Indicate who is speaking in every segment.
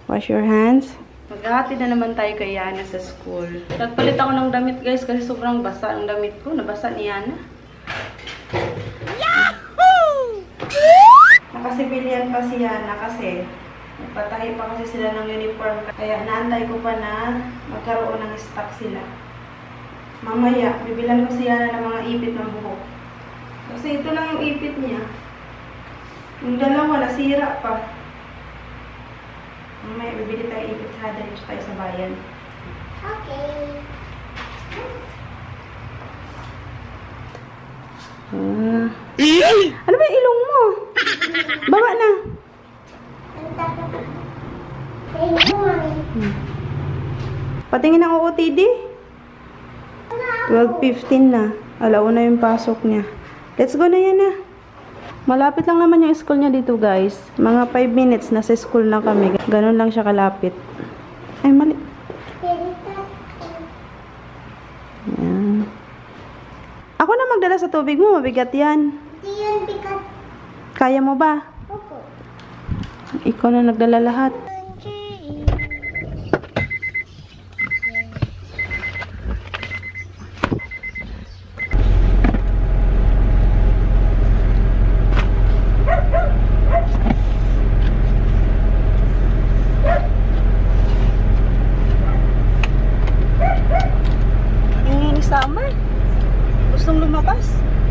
Speaker 1: Wash your hands. Maghahati na naman tayo kay Yana sa school. Nagpalit ako ng damit guys kasi sobrang basa ang damit ko. Nabasa ni Yana. Yahoo! Nakasibilian pa si Yana kasi nagpatahi pa kasi sila ng uniform. Kaya naantay ko pa na magkaroon ng stock sila. Mamaya, bibilan ko si Yana ng mga ipit ng buhok. Kasi ito lang yung ipit niya. Yung dalawa, nasira pa. Mamaya, bibili tayo ipit ha. Diretso tayo sa bayan.
Speaker 2: Okay.
Speaker 1: Ano ba yung ilong mo? Baba na. Patingin ang OOTD. 12:15 na. Alauna yung pasok niya. Let's go na yan na. Malapit lang naman yung school niya dito guys. Mga 5 minutes na sa school na kami. Ganun lang siya kalapit. Ay mali. Yan. Ako na magdala sa tubig mo. Mabigat yan.
Speaker 2: Hindi yun bigat.
Speaker 1: Kaya mo ba?
Speaker 2: Opo.
Speaker 1: Ikaw na nagdala lahat. Ingin ni Summer. Gustong lumabas.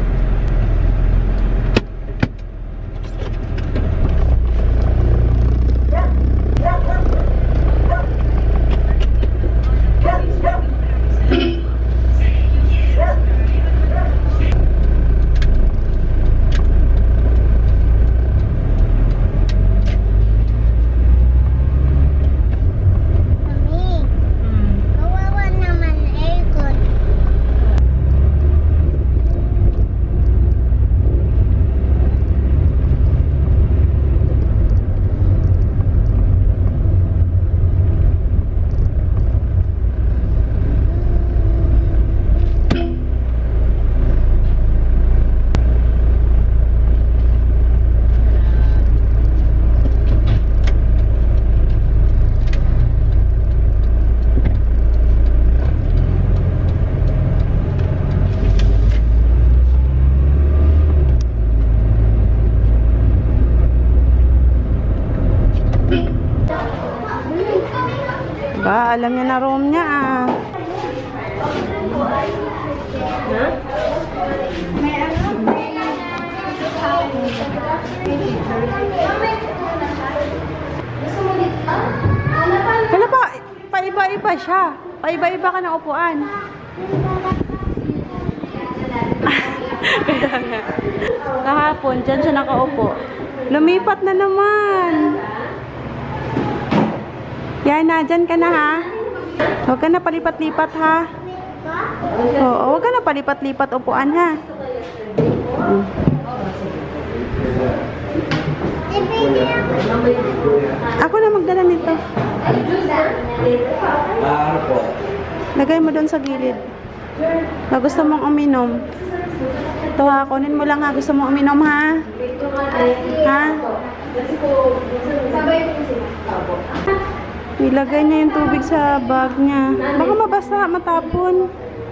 Speaker 1: Ba, alam niya na room niya ah. Wala pa, paiba-iba siya. Paiba-iba ka ng upuan. Kahapon, dyan siya nakaupo. Lumipat na naman. Yana, dyan ka na ha. Huwag ka na palipat-lipat ha. Oo, huwag ka na palipat-lipat upuan ha. Ako na magdala nito. Lagay mo doon sa gilid. Na gusto mong uminom. Ito ha, kunin mo lang ha. Gusto mong uminom ha. Ha? Ilagay niya yung tubig sa bag niya. Baka mabasa, matapon.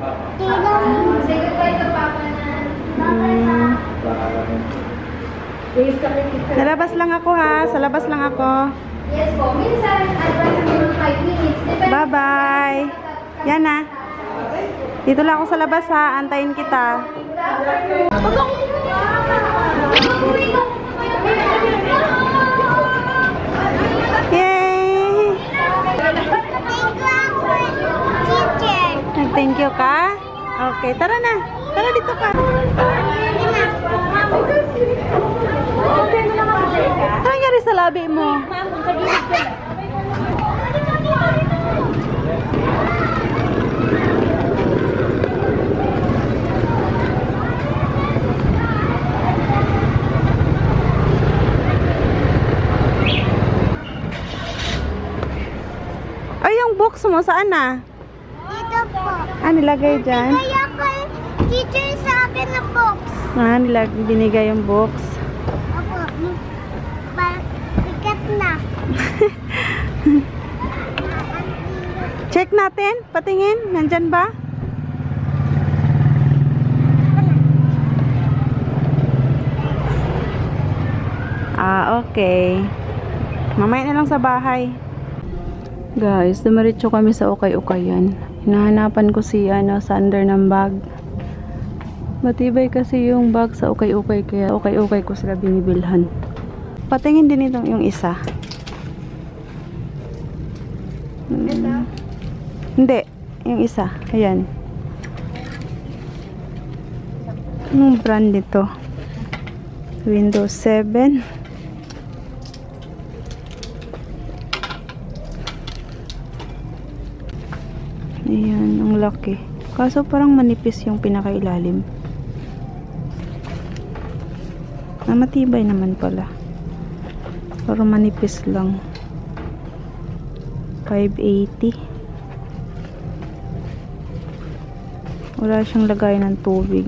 Speaker 1: Nalabas lang ako ha. Sa labas lang ako.
Speaker 2: Yes po. Minsan, advance namin 5 minutes.
Speaker 1: Bye-bye. Yan na. Dito lang ako sa labas ha. Antayin kita. Yay! Thank you ka? Okay, tara na. Tara dito ka. Ano nangyari sa labi mo? Ay, yung box mo, saan na?
Speaker 2: Dito po.
Speaker 1: Ah, nilagay dyan?
Speaker 2: Kaya kay teacher sa akin na box.
Speaker 1: Ah, binigay yung box.
Speaker 2: Opo. Bigat na.
Speaker 1: Check natin. Patingin. Nandyan ba? Okay. Mamaya na lang sa bahay. Guys, dumiretso kami sa ukay-ukayan. Hinahanapan ko si sander ng bag. Matibay kasi yung bag sa ukay-ukay, kaya ukay-ukay ko sila binibilhan. Patingin din itong yung isa. Hindi, yung isa. Ayan. Anong brand nito? Windows 7. Ayan, ang laki. Kaso parang manipis yung pinakailalim. Matibay naman pala. Parang manipis lang. 580. Wala siyang lagay ng tubig.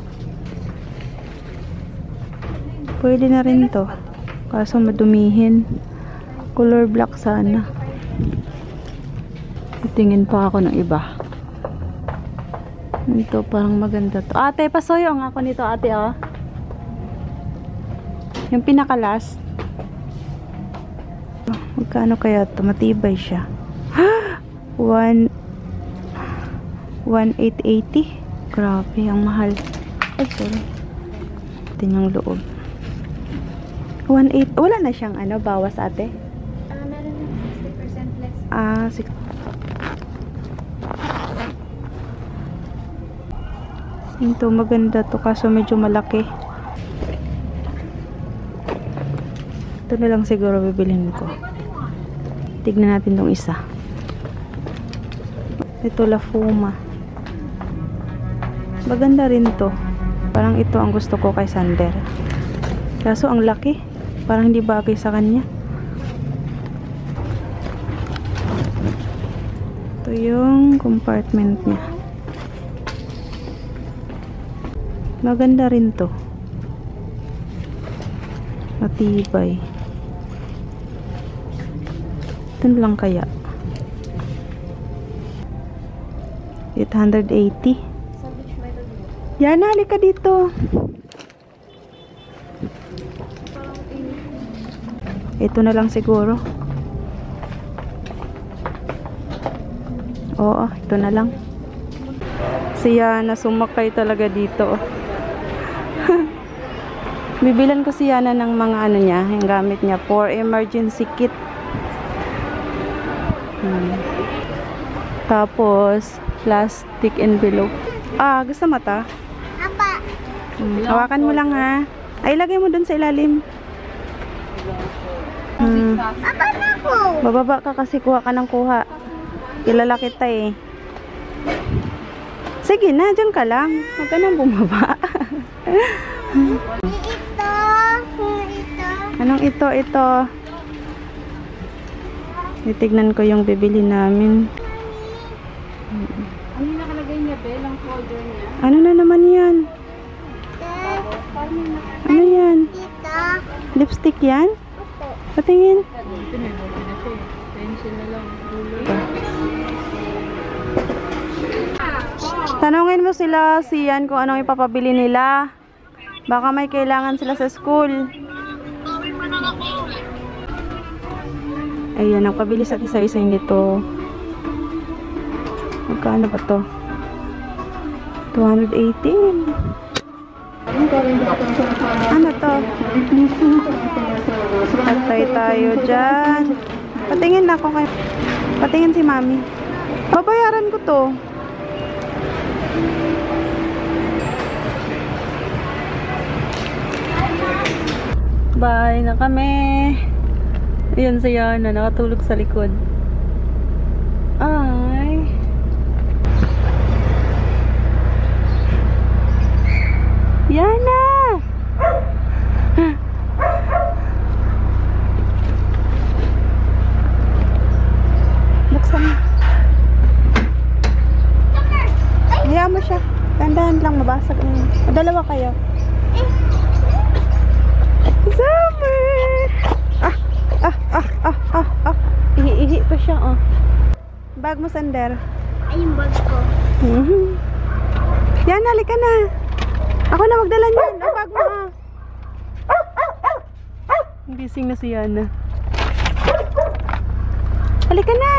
Speaker 1: Pwede na rin to. Kaso madumihin. Color black sana. Tingin pa ako ng iba. Ito parang maganda to. Ate, pasuyo nga ako nito, ate, oh. Yung pinaka-last. Magkano kaya to? Matibay siya. 1,880. Grabe, ang mahal. Ay, sorry. Ito yung loob. 1,800. Wala na siyang bawas, ate?
Speaker 2: Meron 60% less.
Speaker 1: 6. Ito, maganda to, kaso medyo malaki. Ito na lang siguro bibilhin ko. Tignan natin tong isa. Ito, La Fuma. Maganda rin to. Parang ito ang gusto ko kay Sander. Kaso ang laki. Parang hindi bagay sa kanya. Ito yung compartment niya. Maganda rin to. Matibay. Ito lang kaya. 880. Yana, halika dito. Ito na lang siguro. Oo, ito na lang. Si Yana sumakay talaga dito. Bibilan ko si Yana ng mga niya, yung gamit niya for emergency kit. Tapos plastic envelope. Gusto mo ta?
Speaker 2: Apa?
Speaker 1: Hawakan mo lang, ha. Ay, lagay mo dun sa ilalim.
Speaker 2: Apa na ko?
Speaker 1: Bababa ka kasi kuha ka ng kuha. Kilala kita eh. Sige na, dyan ka lang. Huwag ka nang bumaba. Anong ito? Ito. Titignan ko yung bibili namin.
Speaker 3: Ano yung nakalagay niya, Bel? Ang folder niya?
Speaker 1: Ano na naman yan? Ano yan?
Speaker 2: Tita.
Speaker 1: Lipstick yan? Patingin.
Speaker 3: Pencil na lang.
Speaker 1: Tanungin mo sila siyan kung anong ipapabili nila. Baka may kailangan sila sa school. Ayan, ang pabili sa isa-isa nito. Magkano ba to? 218. Ano to? Patay tayo dyan. Patingin ako kay... Patingin si mami. Babayaran ko to. Bye na kami. Ayan si Yana, nakatulog sa likod. Ay. Yana! Buksan mo. Hayaan mo siya. Dandahan lang, mabasag. Dalawa kayo. Summer! Ihi pa siya, oh. Bag mo, Sander.
Speaker 2: Ay, yung bag ko.
Speaker 1: Yan, halika na. Ako na magdala niyan. Oh, bag mo, oh. Gising na si Yana. Halika na.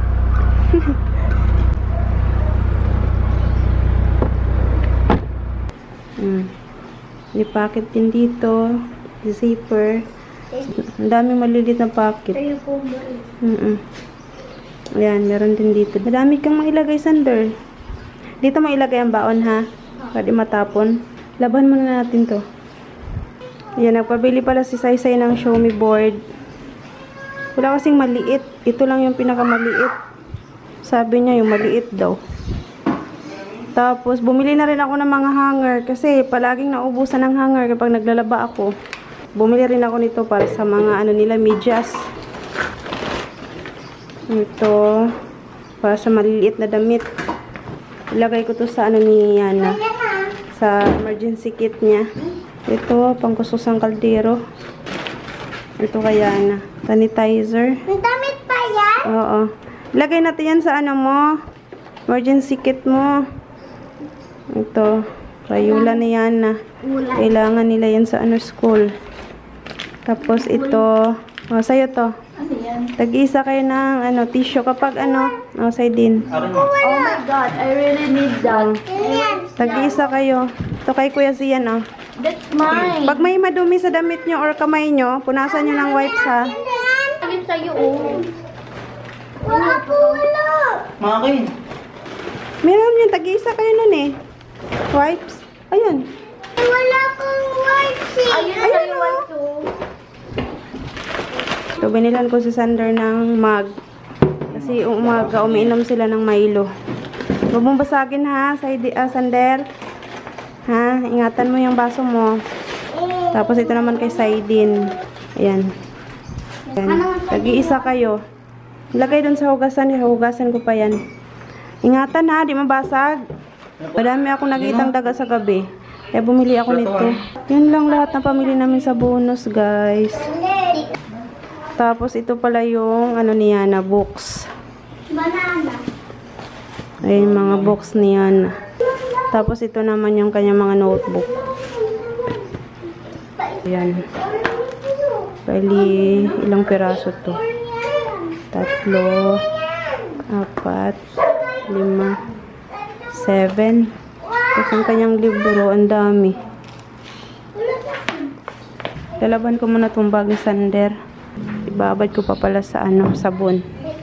Speaker 1: May packet din dito. Zipper. Ang daming maliliit na packet.
Speaker 2: Sa'yo po ba eh?
Speaker 1: Ayan, meron din dito. Madami kang mailagay, Sander. Dito mo ilagay ang baon, ha? Pwede matapon. Laban muna natin to. Ayan, nagpabili pala si Saysay ng Show Me board. Wala kasing maliit. Ito lang yung pinakamaliit. Sabi niya yung maliit daw. Tapos, bumili na rin ako ng mga hanger. Kasi palaging naubusan ng hanger kapag naglalaba ako. Bumili rin ako nito para sa mga ano nila, medyas. Ito, para sa maliliit na damit. Ilagay ko to sa ano ni Yana. Sa emergency kit niya. Ito, pangkusos ng kaldero. Ito kay Yana. Sanitizer.
Speaker 2: May damit pa yan?
Speaker 1: Oo. Ilagay natin yan sa ano mo. Emergency kit mo. Ito. Rayula ni Yana. Kailangan nila yan sa ano school. Tapos ito. O, sa'yo to.
Speaker 3: Ano yan?
Speaker 1: Tag-isa kayo ng ano, tissue kapag ano, Saydin.
Speaker 3: Oh my God, I really need that.
Speaker 1: Tag-isa kayo. Ito kay Kuya Sian, oh.
Speaker 3: That's mine.
Speaker 1: Pag may madumi sa damit nyo or kamay nyo, punasan nyo ng wipes, ha.
Speaker 3: Sabi sa'yo, oh.
Speaker 2: Wala po, wala.
Speaker 4: Makin.
Speaker 1: Meron yun, tag-isa kayo nun, eh. Wipes. Ayun.
Speaker 2: Wala pong wipes eh.
Speaker 3: Ayun na sa'yo, white, oh.
Speaker 1: So, binilan ko si Sander ng mug. Kasi umaga, umiinom sila ng Milo. Huwag mong basagin, ha, Sander. Ha, ingatan mo yung baso mo. Tapos ito naman kay Saydin. Ayan. Ayan. Tag-iisa kayo. Lagay dun sa hugasan. Hugasan ko pa yan. Ingatan, ha, di mabasag. Madami akong nakitang daga sa gabi. Kaya bumili ako nito. Yun lang lahat ng pamili namin sa bonus, guys. Tapos ito pala yung ano ni Yana, books.
Speaker 2: Banana.
Speaker 1: Ayun, mga books ni Yana. Tapos ito naman yung kanyang mga notebook. Ayan. Bali, ilang piraso to? 3, 4, 5, 7. Tapos ang kanyang libro, ang dami. Lalaban ko muna itong bag ni Sander. Ibabad ko pa pala sa ano, sabon.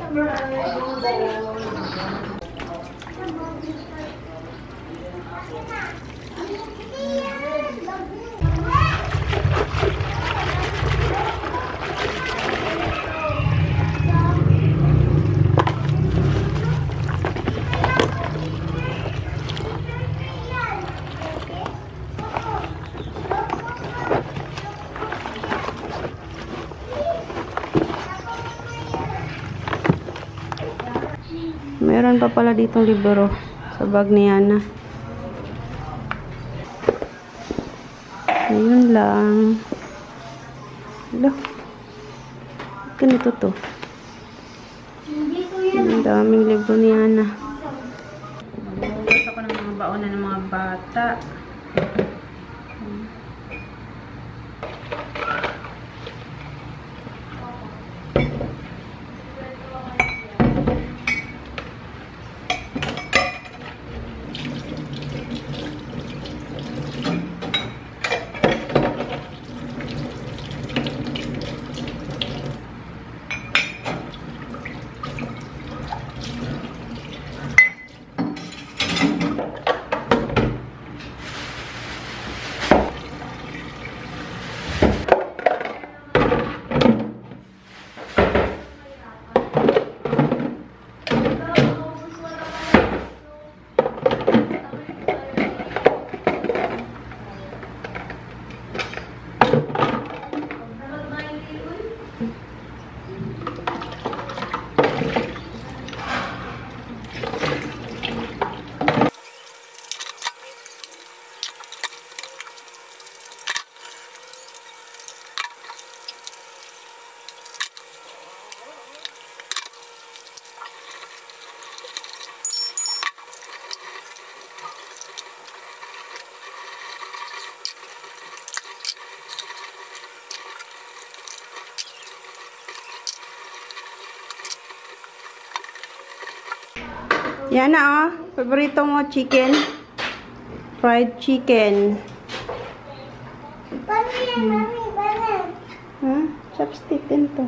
Speaker 1: Meron pa pala ditong libro sa bag ni Yana. Ayun lang. Hala. Ganito to. Ang daming libro ni Yana. Magbubukas ako ng mga baon ng mga bata. Yan na oh. Paborito mo chicken. Fried chicken.
Speaker 2: Paano yan, mami? Paano?
Speaker 1: Ha? Chopstick din to.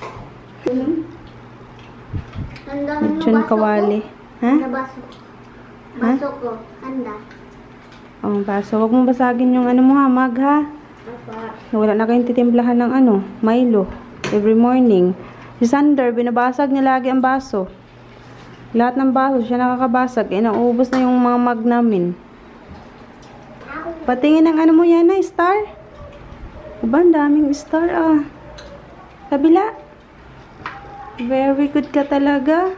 Speaker 3: Handa
Speaker 1: Lechon kawali. Ha?
Speaker 3: Baso. Baso ko. Handa.
Speaker 1: Oh, baso. Huwag mong basagin yung ano mo ha, mag ha.
Speaker 3: Apa.
Speaker 1: Wala na kayong titimplahan ng ano, Milo. Every morning. Si Sander, binabasag niya lagi ang baso. Lahat ng baso, siya nakakabasag. Eh, naubos na yung mga mag namin. Patingin ng ano mo yan na, star. Aba, ang daming star ah. Kabila. Very good ka talaga.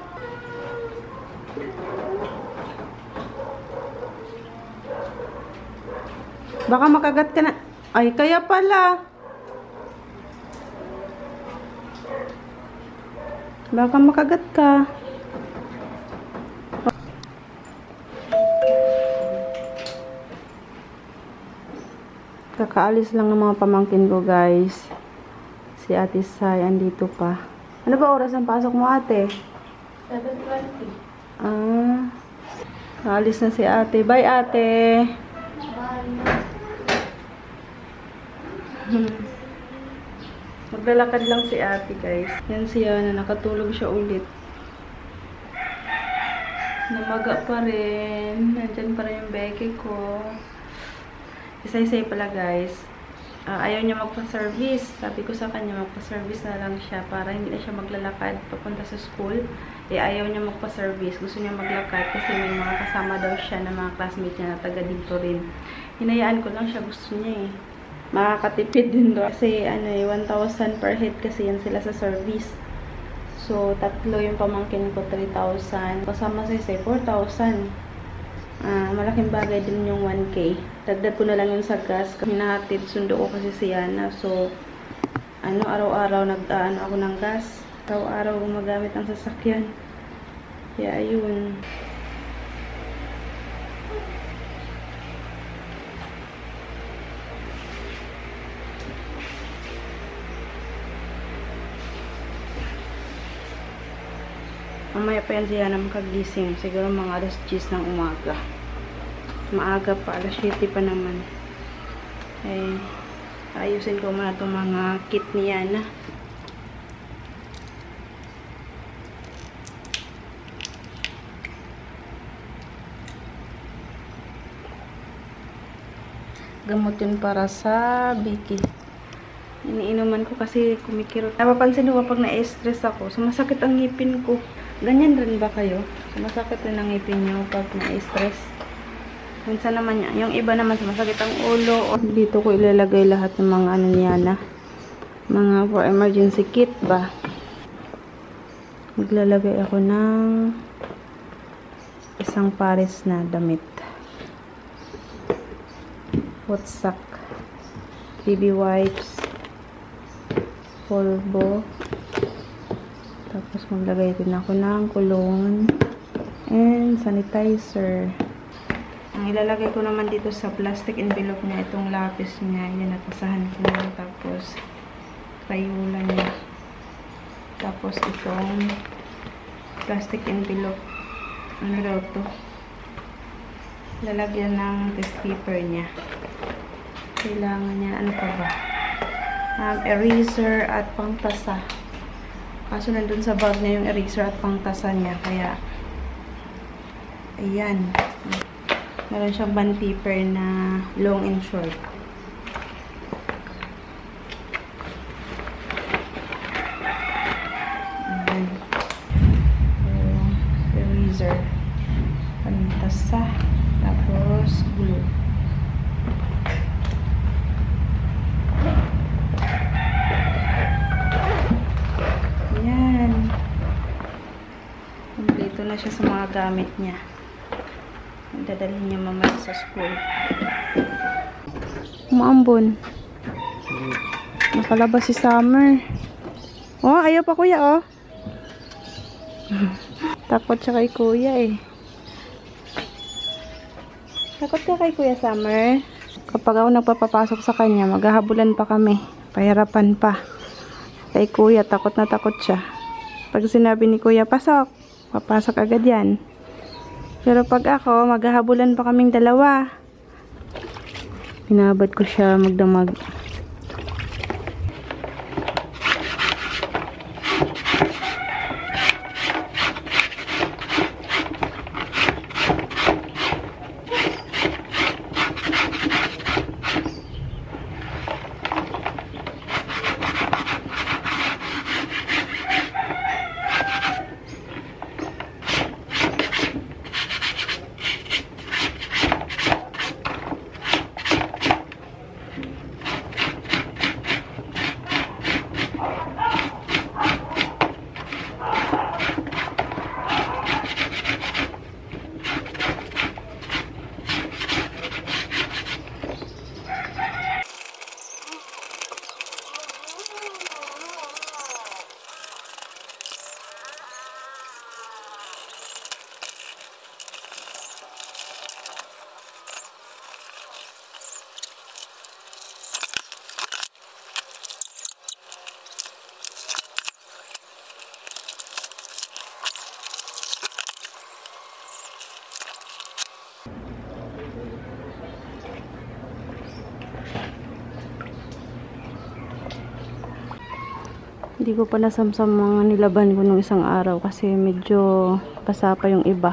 Speaker 1: Baka makagat ka na. Ay, kaya pala. Baka makagat ka. Kakaalis lang ng mga pamangkin ko, guys. Si Ate Sai, andito pa. Ano ba oras ang pasok mo, ate?
Speaker 3: 7:20.
Speaker 1: Ah. Kakaalis na si ate. Bye, ate. Maglalakad lang si ate, guys. Yan siya na nakatulog siya ulit. Namaga pa rin. Nandyan pa rin yung beke ko. Isa-isa pala, guys. Ayaw niya magpa-service. Sabi ko sa kanya, magpa-service na lang siya para hindi na siya maglalakad papunta sa school. Eh, ayaw niya magpa-service. Gusto niya maglakad kasi may mga kasama daw siya na mga classmate niya na taga dito rin. Hinayaan ko lang siya. Gusto niya eh. Makakatipid din doon. Kasi, 1,000 per head kasi yan sila sa service. So, tatlo yung pamangkin ko, 3,000. Kasama sa isa, 4,000. Malaking bagay din yung 1K. Dagdag ko na lang yun sa gas. Hinahatid, sundo ko kasi si Yana. So, araw-araw nag-ano ako ng gas. Araw-araw gumagamit ang sasakyan. Kaya, ayun. Mamaya pa yan siya na makagising. Siguro mga alas 10 ng umaga. Maaga pa. Alas 7 pa naman. Eh, ayusin ko muna itong mga kit ni Yana. Gamot yun para sa Vicky. Iniinuman ko kasi kumikirot. Napapansin ko pag na-stress ako, sumasakit ang ngipin ko. Ganyan rin ba kayo? Sumasakit rin ang ngipin nyo pag na-stress. Minsan naman, yung iba naman sumasakit ang ulo. Dito ko ilalagay lahat ng mga ano niya na. Mga for emergency kit ba? Maglalagay ako ng isang pares na damit. Hot sock. Baby wipes. Polvo. Tapos maglagay din ako ng cologne and sanitizer. Ang ilalagay ko naman dito sa plastic envelope niya, itong lapis niya, yan natasahan ko na. Tapos Crayola niya. Tapos itong plastic envelope, ano daw to, lalagyan ng test paper niya. Kailangan niya, ano pa ba, eraser at pangtasa. Kaso nandun sa bag niya yung eraser at pangtasa niya. Kaya, ayan. Meron siyang bond paper na long and short. Ayan. So, eraser. Pangtasa. Tapos, glue. Kompleto na siya sa mga gamit niya. Dadalhin niya mamaya sa school. Umaambon. Nakalabas si Summer. Oh, ayaw pa kuya, oh. Takot siya kay kuya, eh. Takot ka kay kuya, Summer. Kapag ako nagpapapasok sa kanya, maghahabulan pa kami. Pahirapan pa. Kay kuya, takot na takot siya. Pag sinabi ni kuya, pasok. Papasok agad yan. Pero pag ako, maghahabulan pa kaming dalawa. Pinabad ko siya magdamag. Hindi ko pa nasamsam mga nilaban ko nung isang araw kasi medyo basa pa yung iba.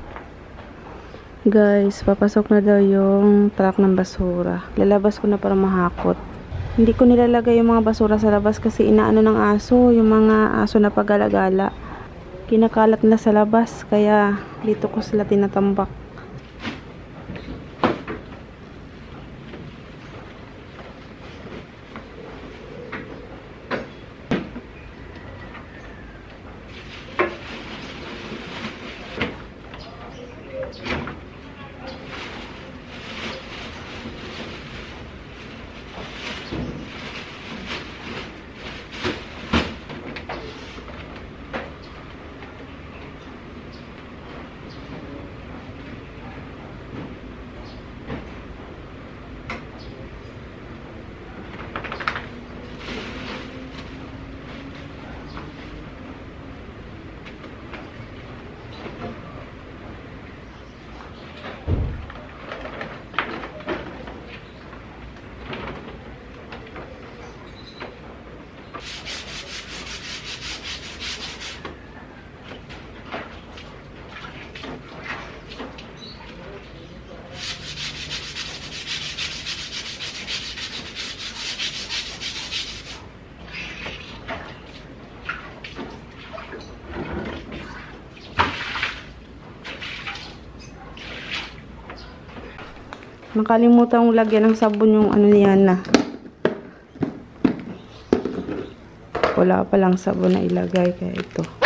Speaker 1: Guys, papasok na daw yung truck ng basura. Lalabas ko na para mahakot. Hindi ko nilalagay yung mga basura sa labas kasi inaano ng aso, yung mga aso na pag-alagala. Kinakalat na sa labas kaya dito ko sila tinatambak. Nakalimutan kong lagyan ng sabon yung ano niyan na. Wala pa lang sabon na ilagay kaya ito.